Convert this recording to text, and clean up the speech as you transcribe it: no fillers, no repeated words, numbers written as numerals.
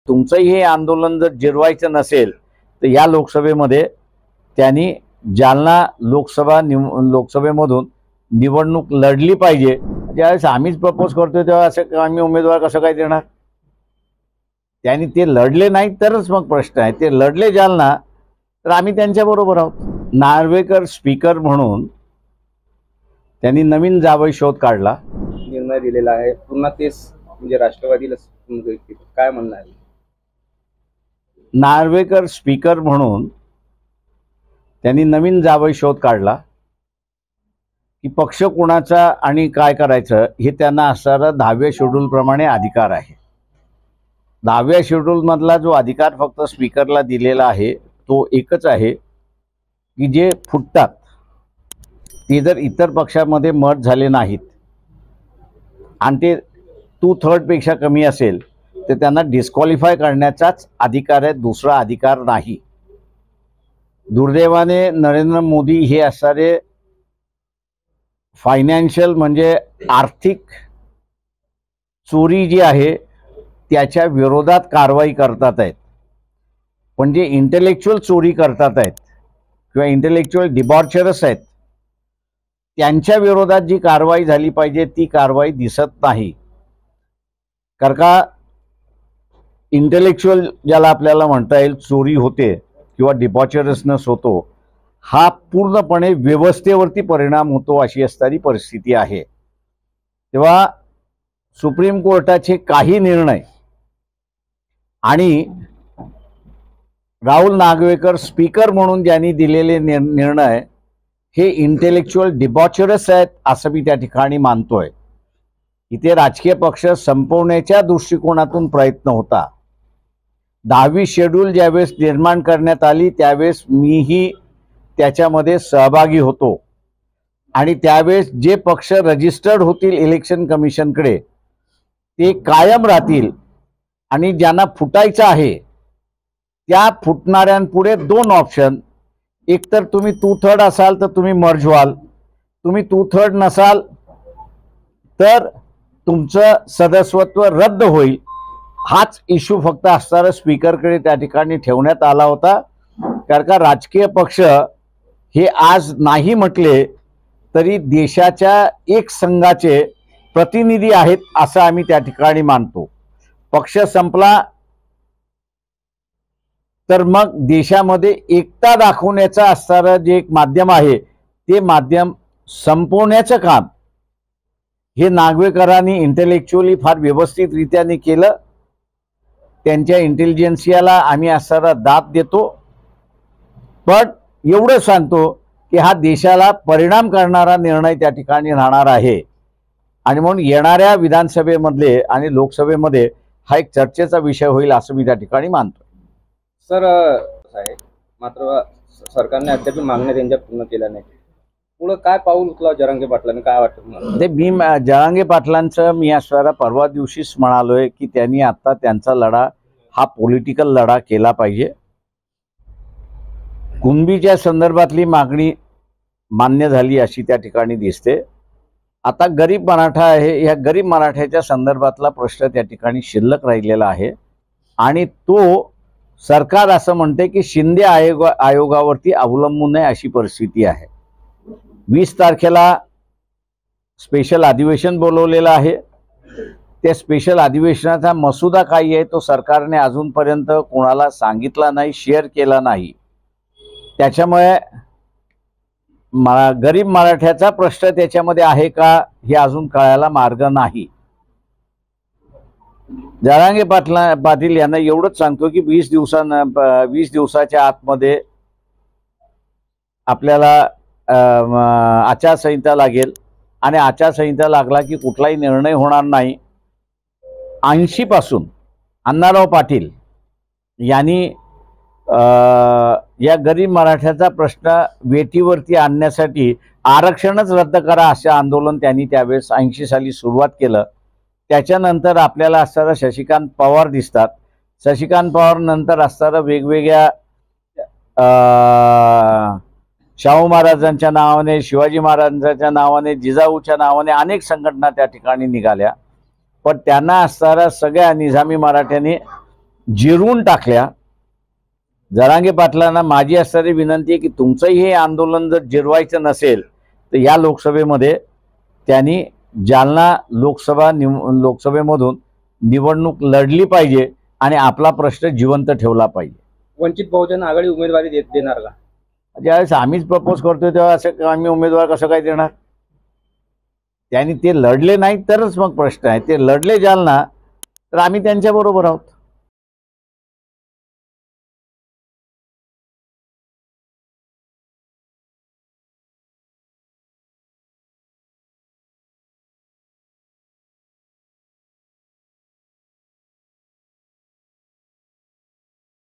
तुमचंही हे आंदोलन जर जिरवायचं नसेल तर या लोकसभेमध्ये त्यांनी जालना लोकसभेमधून निवडणूक लढली पाहिजे। ज्यावेळेस आम्हीच प्रपोज करतोय तेव्हा असं आम्ही उमेदवार कसं काय देणार? त्यांनी ते लढले नाही तरच मग प्रश्न आहे। ते लढले जालना तर आम्ही त्यांच्याबरोबर आहोत। नार्वेकर स्पीकर म्हणून त्यांनी नवीन जावई शोध काढला, निर्णय दिलेला आहे। पुन्हा तेच म्हणजे राष्ट्रवादीला काय म्हणणं आहे? नार्वेकर स्पीकर म्हणून त्यांनी नवीन जावई शोध काढला की पक्ष कोणाचा आणि काय करायचं हे त्यांना असणारा 10व्या शेड्यूल प्रमाणे अधिकार आहे। 10व्या शेड्यूल मधला जो अधिकार फक्त स्पीकरला दिलेला आहे तो एकच आहे की जे फुटतात ते जर इतर पक्षामध्ये मत झाले नाहीत आणि ते 2/3 पेक्षा कमी असेल तर त्यांना डिस्क्वालिफाय करण्याचाच अधिकार आहे, दुसरा अधिकार नाही। दुर्दैवाने नरेंद्र मोदी हे असणारे फायनान्शियल म्हणजे आर्थिक चोरी जी आहे त्याच्या विरोधात कारवाई करतात आहेत, पण जे इंटेलेक्च्युअल चोरी करतात आहेत किंवा इंटेलेक्च्युअल डिबॉर्चरस आहेत त्यांच्या विरोधात जी कारवाई झाली पाहिजे ती कारवाई दिसत नाही। कारण का इंटेलेक्च्युअल ज्याला आपल्याला म्हणता येईल चोरी होते किंवा डिबॉर्चरसनेस होतो हा पूर्णपणे व्यवस्थेवरती परिणाम होतो अशी असणारी परिस्थिती आहे। तेव्हा सुप्रीम कोर्टाचे काही निर्णय आणि राहुल नार्वेकर स्पीकर म्हणून ज्यांनी दिलेले निर्णय हे इंटेलेक्च्युअल डिबॉर्चरस आहेत असं मी त्या ठिकाणी मानतोय। इथे राजकीय पक्ष संपवण्याच्या दृष्टिकोनातून प्रयत्न होता। 10वी शेड्यूल ज्यावेळेस निर्माण करण्यात आली त्यावेळेस मीही त्याच्यामध्ये सहभागी होतो आणि त्यावेळेस जे पक्ष रजिस्टर्ड होतील इलेक्शन कमिशनकडे ते कायम राहतील आणि ज्यांना फुटायचं आहे त्या फुटणाऱ्यांपुढे 2 ऑप्शन, एक तर तुम्ही 2/3 असाल तर तुम्ही मर्ज व्हाल, तुम्ही 2/3 नसाल तर तुमचं सदस्यत्व रद्द होईल। हाच इश्यू फक्त असणारा स्पीकरकडे त्या ठिकाणी ठेवण्यात आला होता। कारण का राजकीय पक्ष हे आज नाही म्हटले तरी देशाच्या एक संघाचे प्रतिनिधी आहेत असं आम्ही त्या ठिकाणी मानतो। पक्ष संपला तर मग देशामध्ये एकता दाखवण्याचं असणारं जे एक माध्यम आहे ते माध्यम संपवण्याचं काम हे नार्वेकरांनी इंटेलेक्च्युअली फार व्यवस्थितरित्याने केलं। त्यांच्या इंटेलिजन्सियाला आम्ही असणारा दाद देतो, पण एवढं सांगतो की हा देशाला परिणाम करणारा निर्णय त्या ठिकाणी राहणार आहे आणि म्हणून येणाऱ्या विधानसभेमध्ये आणि लोकसभेमध्ये हा एक चर्चेचा विषय होईल असं मी त्या ठिकाणी मानतो। सर मात्र सरकारने अद्याप मागण्या त्यांच्या पूर्ण केल्या नाही, पुढे काय पाऊल उचलावं जरांगे पाटलांनी काय वाटतं? ते मी जरांगे पाटलांचं मी असणारा परवा दिवशीच म्हणालोय की त्यांनी आता त्यांचा लढा हा पॉलिटिकल लढा केला पाहिजे। कुणबीच्या संदर्भातली मागणी मान्य झाली अशी त्या ठिकाणी दिसते। आता गरीब मराठा आहे, या गरीब मराठ्याच्या संदर्भातला प्रश्न त्या ठिकाणी शिल्लक राहिलेला आहे आणि तो सरकार असं म्हणते की शिंदे आयोगावरती अवलंबून आहे अशी परिस्थिती आहे। 20 तारखेला स्पेशल अधिवेशन बोलवलेलं आहे। त्या स्पेशल अधिवेशनाचा मसुदा काय आहे तो सरकारने अजूनपर्यंत कोणाला सांगितला नाही, शेअर केला नाही। त्याच्यामुळे गरीब मराठ्याचा प्रश्न त्याच्यामध्ये आहे का हे अजून कळायला मार्ग नाही। जरांगे पाटील यांना एवढंच सांगतो की 20 दिवसाच्या आतमध्ये आपल्याला आचारसंहिता लागेल आणि आचारसंहिता लागला की कुठलाही निर्णय होणार नाही। 80 पासून अण्णाराव पाटील यांनी या गरीब मराठ्याचा प्रश्न वेटीवरती आणण्यासाठी आरक्षणच रद्द करा असे आंदोलन त्यांनी त्यावेळेस 80 साली सुरुवात केलं। त्याच्यानंतर आपल्याला असणारा शशिकांत पवार दिसतात। शशिकांत पवार नंतर असणारा वेगवेगळ्या शाहू महाराजांच्या नावाने, शिवाजी महाराजांच्या नावाने, जिजाऊच्या नावाने अनेक संघटना त्या ठिकाणी निघाल्या, पण त्यांना असणारा सगळ्या निजामी मराठ्यांनी जिरवून टाकल्या. जरांगे पाटलांना माझी असणारी विनंती आहे की तुमचंही हे आंदोलन जर जिरवायचं नसेल तर या लोकसभेमध्ये त्यांनी जालना लोकसभेमधून निवडणूक लढली पाहिजे आणि आपला प्रश्न जिवंत ठेवला पाहिजे. वंचित बहुजन आघाडी उमेदवारी देणार का? ज्यावेळेस आम्हीच प्रपोज करतोय तेव्हा असं आम्ही उमेदवार कसं काय देणार? त्यांनी ते लढले नाही तरच मग प्रश्न आहे. ते लढले जालना तर आम्ही त्यांच्या बरोबर आहोत.